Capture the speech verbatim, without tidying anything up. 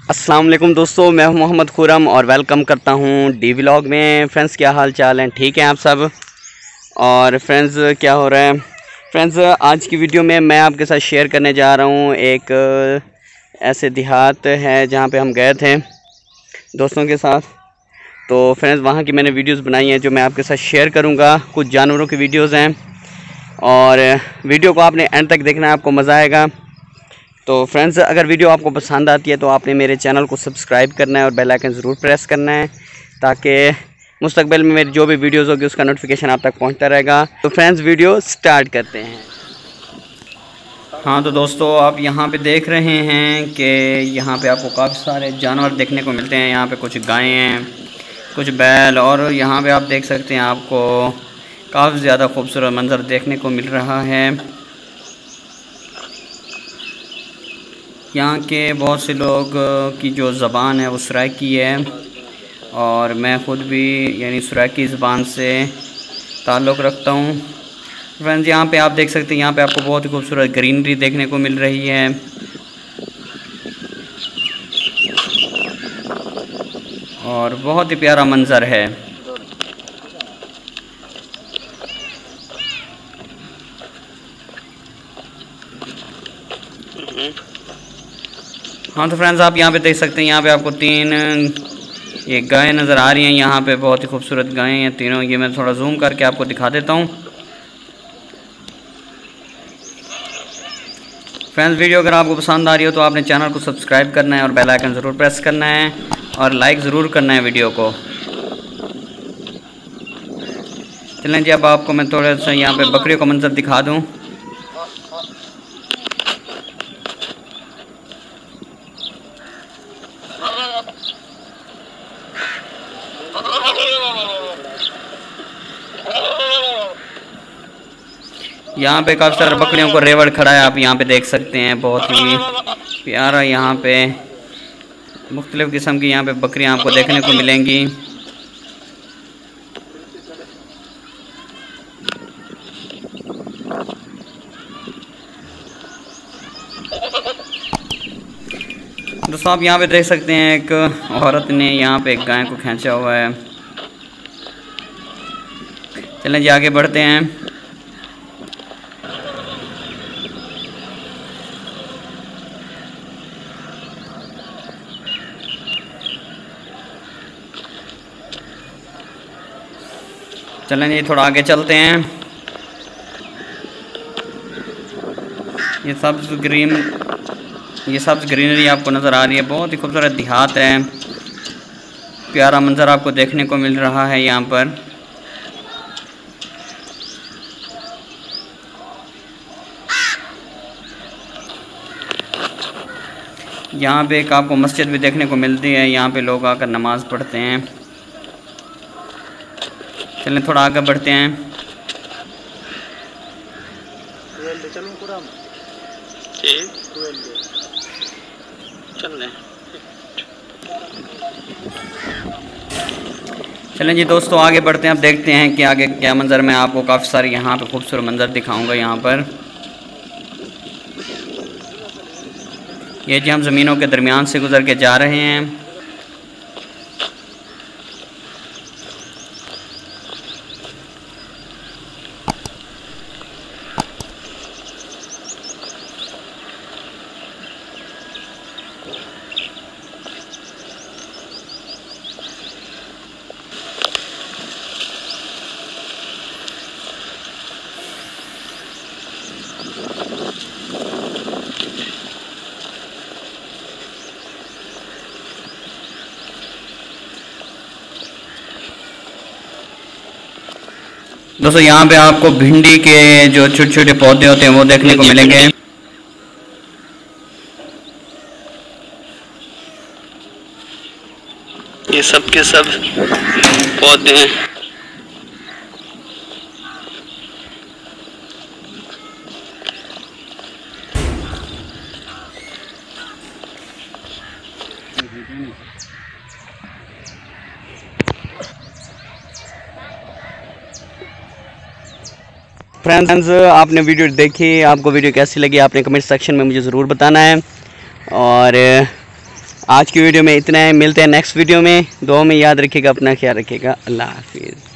अस्सलाम वालेकुम दोस्तों, मैं हूं मोहम्मद खुरम और वेलकम करता हूं डी व्लॉग में। फ्रेंड्स, क्या हाल चाल हैं? ठीक हैं आप सब? और फ्रेंड्स, क्या हो रहा है? फ्रेंड्स, आज की वीडियो में मैं आपके साथ शेयर करने जा रहा हूं एक ऐसे देहात है जहां पे हम गए थे दोस्तों के साथ। तो फ्रेंड्स, वहां की मैंने वीडियोस बनाई हैं जो मैं आपके साथ शेयर करूंगा। कुछ जानवरों की वीडियोस हैं और वीडियो को आपने एंड तक देखना है, आपको मज़ा आएगा। तो फ्रेंड्स, अगर वीडियो आपको पसंद आती है तो आपने मेरे चैनल को सब्सक्राइब करना है और बेल आइकन ज़रूर प्रेस करना है ताकि मुस्तकबिल में मेरी जो भी वीडियोस होगी उसका नोटिफिकेशन आप तक पहुंचता रहेगा। तो फ्रेंड्स, वीडियो स्टार्ट करते हैं। हाँ तो दोस्तों, आप यहाँ पे देख रहे हैं कि यहाँ पे आपको काफ़ी सारे जानवर देखने को मिलते हैं। यहाँ पे कुछ गायें हैं, कुछ बैल, और यहाँ पे आप देख सकते हैं आपको काफ़ी ज़्यादा खूबसूरत मंजर देखने को मिल रहा है। यहाँ के बहुत से लोग की जो ज़बान है वो सराइकी है और मैं ख़ुद भी यानी सराइकी ज़बान से ताल्लुक़ रखता हूँ। फ्रेंड्स, यहाँ पे आप देख सकते हैं, यहाँ पे आपको बहुत ही खूबसूरत ग्रीनरी देखने को मिल रही है और बहुत ही प्यारा मंज़र है। हाँ तो फ्रेंड्स, आप यहाँ पे देख सकते हैं, यहाँ पे आपको तीन ये गायें नज़र आ रही हैं। यहाँ पे बहुत ही खूबसूरत गायें हैं तीनों। ये मैं थोड़ा जूम करके आपको दिखा देता हूँ। फ्रेंड्स, वीडियो अगर आपको पसंद आ रही हो तो आपने चैनल को सब्सक्राइब करना है और बेल आइकन ज़रूर प्रेस करना है और लाइक ज़रूर करना है वीडियो को। चलें जी, अब आपको मैं थोड़ा सा यहाँ पे बकरियों का मंजर दिखा दूँ। यहाँ पे काफ़ी सारे बकरियों को रेवड़ खड़ा है, आप यहाँ पे देख सकते हैं। बहुत ही प्यारा यहाँ पे मुख्तलिफ़ किस्म की यहाँ पे बकरियाँ आपको देखने को मिलेंगी। दोस्तों, आप यहाँ पे देख सकते हैं एक औरत ने यहाँ पे एक गाय को खींचा हुआ है। चलें जी, आगे बढ़ते हैं। चलें जी, थोड़ा आगे चलते हैं। ये सब्ज़ ग्रीन ये सब्ज़ ग्रीनरी आपको नज़र आ रही है। बहुत ही खूबसूरत देहात है, प्यारा मंज़र आपको देखने को मिल रहा है यहाँ पर। यहाँ पे एक आपको मस्जिद भी देखने को मिलती है, यहाँ पे लोग आकर नमाज़ पढ़ते हैं। चलें थोड़ा आगे बढ़ते हैं। चलें जी दोस्तों, आगे बढ़ते हैं। अब देखते हैं कि आगे क्या मंज़र। मैं आपको काफ़ी सारे यहाँ पे खूबसूरत मंज़र दिखाऊंगा। यहाँ पर ये जी हम ज़मीनों के दरमियान से गुज़र के जा रहे हैं। दोस्तों, यहाँ पे आपको भिंडी के जो छोटे छोटे पौधे होते हैं वो देखने को मिलेंगे। ये सब के सब पौधे हैं। फ्रेंड्स, आपने वीडियो देखी, आपको वीडियो कैसी लगी आपने कमेंट सेक्शन में मुझे ज़रूर बताना है। और आज की वीडियो में इतना है, मिलते हैं नेक्स्ट वीडियो में। दुआ में याद रखिएगा, अपना ख्याल रखिएगा। अल्लाह हाफिज़।